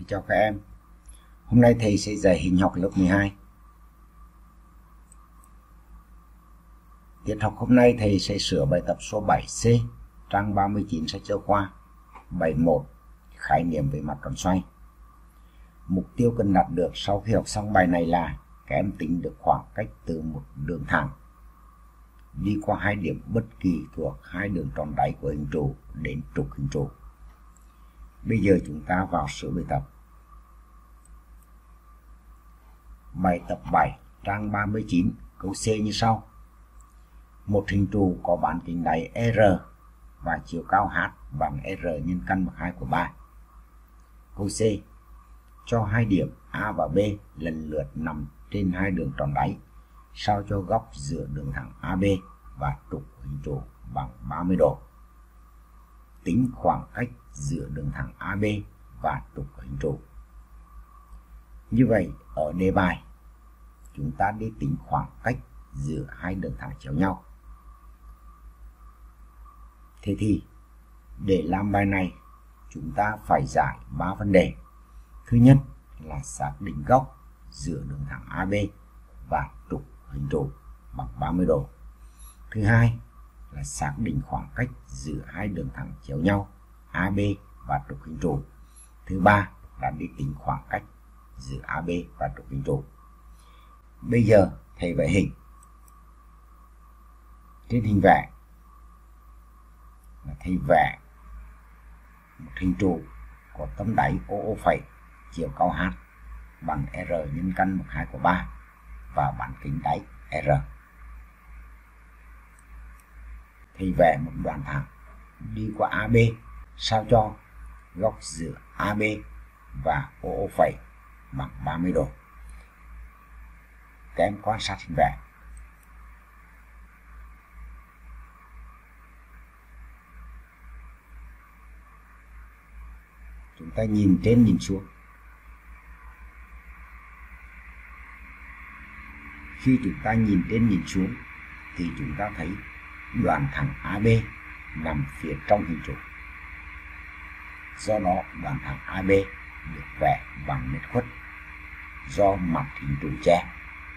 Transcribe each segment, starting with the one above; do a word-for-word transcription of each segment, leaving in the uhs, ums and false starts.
chào các em. Hôm nay thầy sẽ dạy hình học lớp mười hai. Tiết học hôm nay thầy sẽ sửa bài tập số bảy C, trang ba mươi chín sách giáo khoa. Bài một, khái niệm về mặt tròn xoay. Mục tiêu cần đạt được sau khi học xong bài này là các em tính được khoảng cách từ một đường thẳng đi qua hai điểm bất kỳ thuộc hai đường tròn đáy của hình trụ đến trục hình trụ. Bây giờ chúng ta vào sửa bài tập. Bài tập bảy, trang ba mươi chín, câu C như sau. Một hình trụ có bán kính đáy R và chiều cao H bằng R nhân căn bậc hai của ba. Câu C. Cho hai điểm A và B lần lượt nằm trên hai đường tròn đáy, sao cho góc giữa đường thẳng a bê và trục hình trụ bằng ba mươi độ. Tính khoảng cách giữa đường thẳng a bê và trục hình trụ. Như vậy, ở đề bài, chúng ta đi tính khoảng cách giữa hai đường thẳng chéo nhau. Thế thì, để làm bài này, chúng ta phải giải ba vấn đề. Thứ nhất là xác định góc giữa đường thẳng a bê và trục hình trụ bằng ba mươi độ. Thứ hai là xác định khoảng cách giữa hai đường thẳng chéo nhau a bê và trục hình trụ. Thứ ba là đi tính khoảng cách giữa a bê và trục hình trụ. Bây giờ thầy vẽ hình. Trên hình vẽ là thầy vẽ một hình trụ có tấm đáy o o phẩy, chiều cao H bằng R nhân căn bậc hai của ba và bán kính đáy R. Thầy vẽ một đoạn thẳng đi qua a bê, sao cho góc giữa a bê và o o phẩy bằng ba mươi độ. Các em quan sát hình vẽ. Chúng ta nhìn trên nhìn xuống. Khi chúng ta nhìn trên nhìn xuống thì chúng ta thấy đoạn thẳng a bê nằm phía trong hình trụ. Do đó đoạn thẳng a bê được vẽ bằng nét khuất do mặt hình trụ che.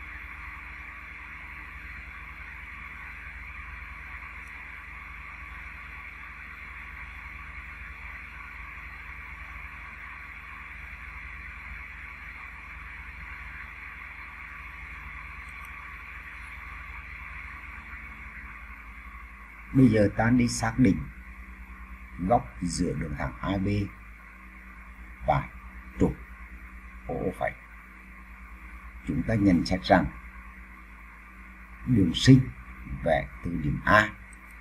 Bây giờ ta đi xác định góc giữa đường thẳng a bê và trục o o phẩy. Chúng ta nhận xét rằng đường sinh vẽ từ điểm A,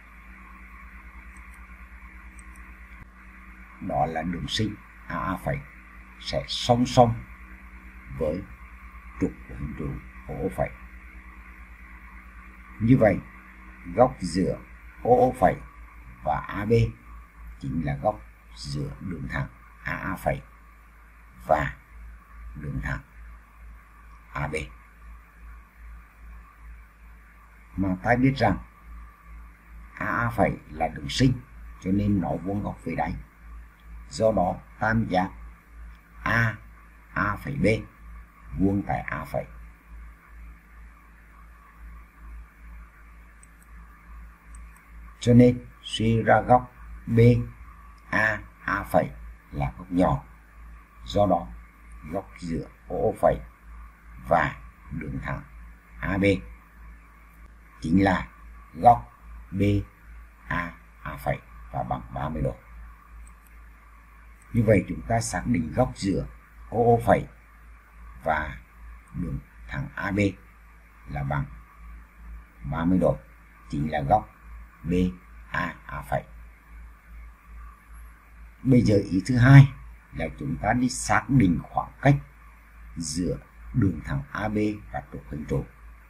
đó là đường sinh a a phẩy, sẽ song song với trục của hình trụ o o phẩy. Như vậy, góc giữa o o phẩy và a bê chính là góc giữa đường thẳng a a phẩy và đường thẳng a bê. Mà ta biết rằng a a phẩy là đường sinh cho nên nó vuông góc với đáy. Do đó tam giác A A phẩy B vuông tại A phẩy. Cho nên suy ra góc B A A phẩy là góc nhỏ. Do đó góc giữa o o phẩy và đường thẳng a bê chính là góc B A A phẩy và bằng ba mươi độ. Như vậy chúng ta xác định góc giữa o o phẩy và đường thẳng a bê là bằng ba mươi độ, chính là góc B A A phẩy. Bây giờ ý thứ hai là chúng ta đi xác định khoảng cách giữa đường thẳng a bê và trục hình trụ.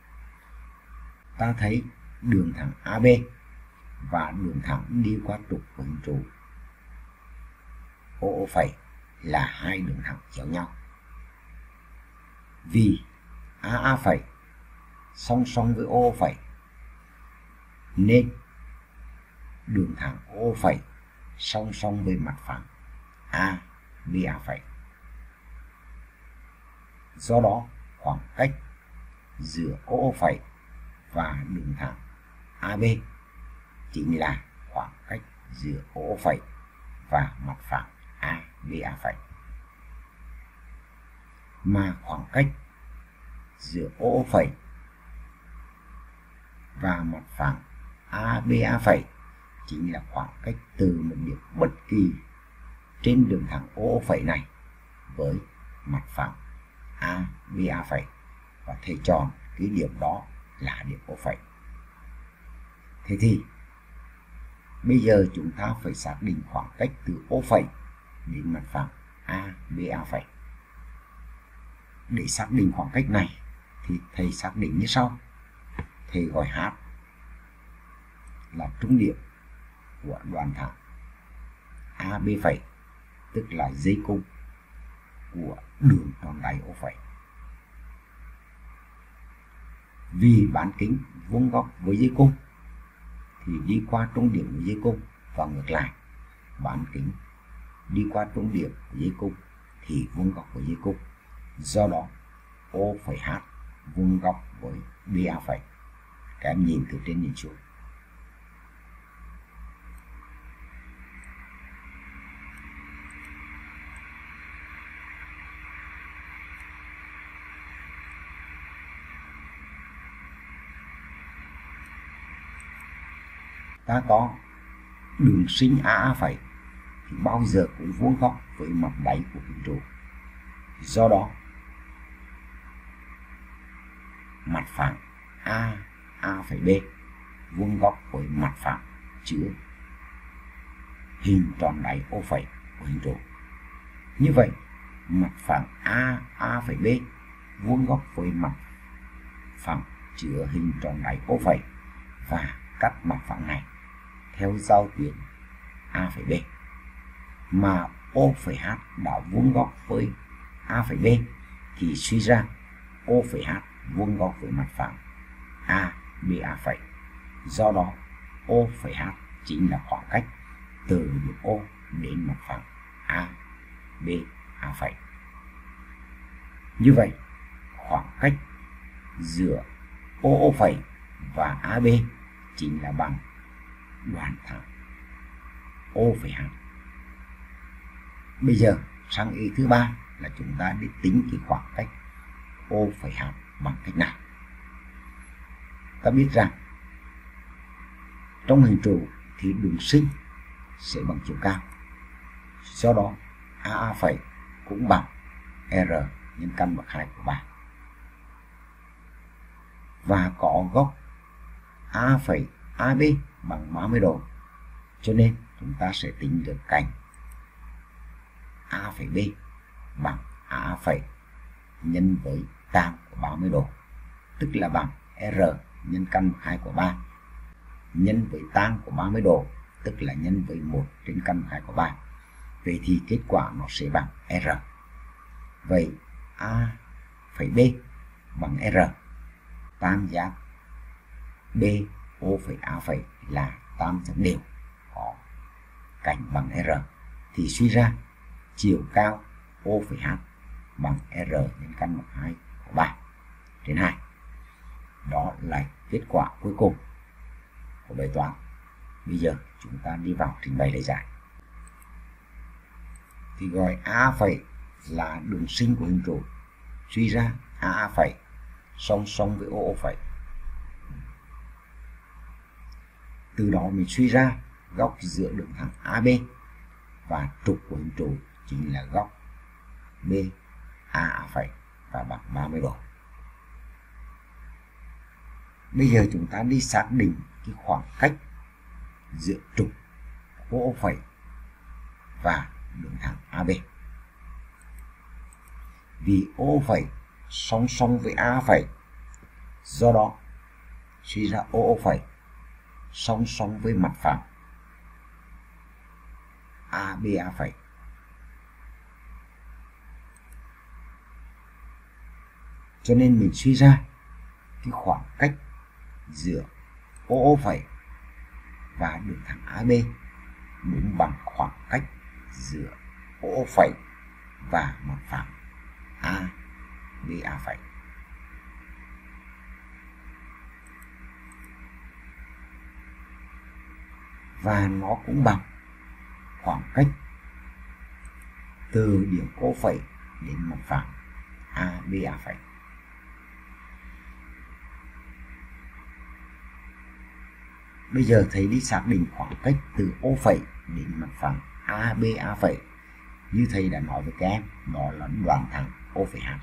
Ta thấy đường thẳng a bê và đường thẳng đi qua trục của hình trụ o o phẩy là hai đường thẳng chéo nhau. Vì a a phẩy song song với o o phẩy nên đường thẳng o o phẩy song song với mặt phẳng a bê a phẩy. Do đó khoảng cách giữa ô ô phẩy và đường thẳng a bê chính là khoảng cách giữa ô ô phẩy và mặt phẳng a bê a phẩy. Mà khoảng cách giữa ô ô phẩy và mặt phẳng a bê a phẩy chính là khoảng cách từ một điểm bất kỳ trên đường thẳng ô ô phẩy này với mặt phẳng a bê a phẩy, và thầy chọn cái điểm đó là điểm ô phẩy. Thế thì bây giờ chúng ta phải xác định khoảng cách từ ô phẩy đến mặt phẳng a bê a phẩy. Để xác định khoảng cách này thì thầy xác định như sau. Thầy gọi H là trung điểm của đoạn thẳng a bê phẩy, tức là dây cung của đường tròn đáy ô phẩy. Vì bán kính vuông góc với dây cung thì đi qua trung điểm của dây cung, và ngược lại, bán kính đi qua trung điểm của dây cung thì vuông góc với dây cung. Do đó O phẩy H vuông góc với bê a phẩy. Các em nhìn từ trên nhìn xuống. Ta có đường sinh a a phẩy thì bao giờ cũng vuông góc với mặt đáy của hình trụ. Do đó mặt phẳng a a phẩy b vuông góc với mặt phẳng chứa hình tròn đáy ô phẩy của hình trụ. Như vậy mặt phẳng a a phẩy b vuông góc với mặt phẳng chứa hình tròn đáy ô phẩy, và cắt mặt phẳng này theo giao tuyến a phẩy b. Mà O phẩy H đã vuông góc với a phẩy b thì suy ra O phẩy H vuông góc với mặt phẳng a bê a phẩy. Do đó O phẩy H chính là khoảng cách từ điểm O đến mặt phẳng a bê a phẩy. Như vậy khoảng cách giữa O O phẩy và a bê chính là bằng đoạn thẳng O phẩy H. Bây giờ sang ý thứ ba là chúng ta đi tính cái khoảng cách O phẩy H bằng cách nào. Ta biết rằng trong hình trụ thì đường sinh sẽ bằng chiều cao. Do đó a a phẩy cũng bằng R nhân căn bậc hai của ba. Và có góc A phẩy a bê bằng ba mươi độ. Cho nên chúng ta sẽ tính được cạnh A phẩy B bằng A phẩy nhân với tan của ba mươi độ, tức là bằng R nhân căn bậc hai của ba nhân với tan của ba mươi độ, tức là nhân với một trên căn bậc hai của ba. Vậy thì kết quả nó sẽ bằng R. Vậy A phẩy B bằng R, tam giác B O phẩy A phẩy là tam giác đều có cạnh bằng R, thì suy ra chiều cao O phẩy H bằng R nhân căn bậc hai của ba trên hai. Đó là kết quả cuối cùng của bài toán. Bây giờ chúng ta đi vào trình bày lời giải. Thì gọi A phẩy là đường sinh của hình trụ, suy ra A A phẩy song song với O O phẩy. Từ đó mình suy ra góc giữa đường thẳng a bê và trục của hình trụ chính là góc B A A phẩy và bằng ba mươi độ. Bây giờ chúng ta đi xác định cái khoảng cách giữa trục O O phẩy và đường thẳng a bê. Vì O phẩy song song với A phẩy, do đó suy ra O O phẩy song song với mặt phẳng a bê a phẩy. Cho nên mình suy ra cái khoảng cách giữa O O phẩy và đường thẳng a bê đúng bằng khoảng cách giữa O O phẩy và mặt phẳng a bê a phẩy. Và nó cũng bằng khoảng cách từ điểm O phẩy đến mặt phẳng a bê a phẩy. Bây giờ thầy đi xác định khoảng cách từ O phẩy đến mặt phẳng a bê a phẩy. Như thầy đã nói với các em, đó là đoạn thẳng O phẩy H.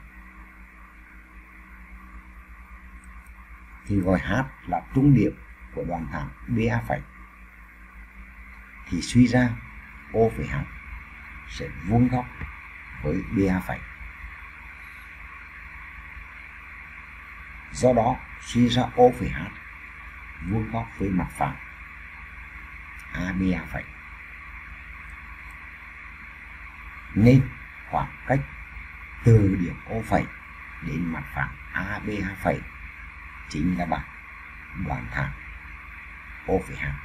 Thì gọi H là trung điểm của đoạn thẳng bê a phẩy. Thì suy ra O phẩy H sẽ vuông góc với bê a phẩy. Do đó suy ra O phẩy H vuông góc với mặt phẳng a bê a phẩy. Nên khoảng cách từ điểm O phẩy đến mặt phẳng a bê a phẩy chính là bằng đoạn thẳng O phẩy H.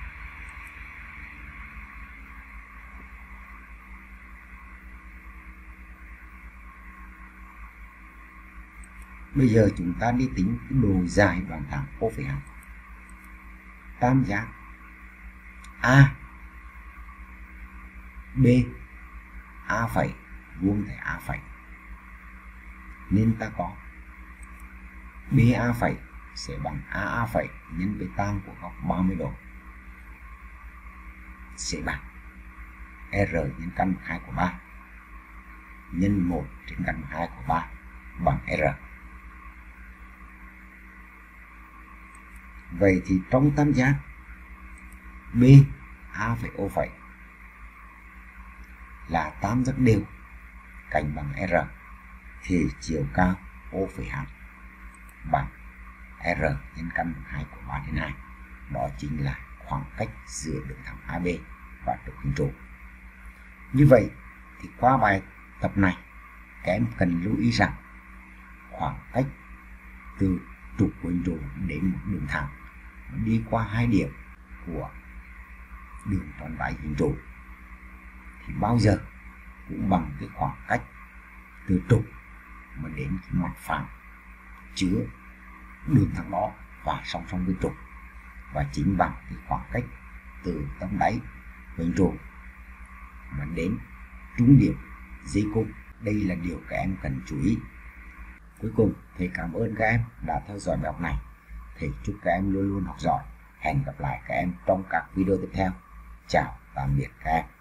Bây giờ chúng ta đi tính cái độ dài đoạn thẳng O phẩy H. Tam giác A B A phẩy vuông tại A phẩy, nên ta có bê a phẩy sẽ bằng a a phẩy nhân với tan của góc ba mươi độ sẽ bằng R nhân căn bậc hai của ba nhân một trên căn bậc hai của ba bằng R. Vậy thì trong tam giác B A phẩy O phẩy là tam giác đều cạnh bằng R, thì chiều cao O phẩy H bằng R nhân căn bậc hai của ba trên hai. Đó chính là khoảng cách giữa đường thẳng a bê và trục hình trụ. Như vậy thì qua bài tập này các em cần lưu ý rằng khoảng cách từ trục của hình trụ đến một đường thẳng đi qua hai điểm của đường tròn đáy hình trụ thì bao giờ cũng bằng cái khoảng cách từ trục mà đến cái mặt phẳng chứa đường thẳng đó và song song với trục, và chính bằng cái khoảng cách từ tâm đáy hình trụ mà đến trúng điểm dây cung. Đây là điều các em cần chú ý. Cuối cùng thầy cảm ơn các em đã theo dõi bài học này. Thầy chúc các em luôn luôn học giỏi. Hẹn gặp lại các em trong các video tiếp theo. Chào tạm biệt các em.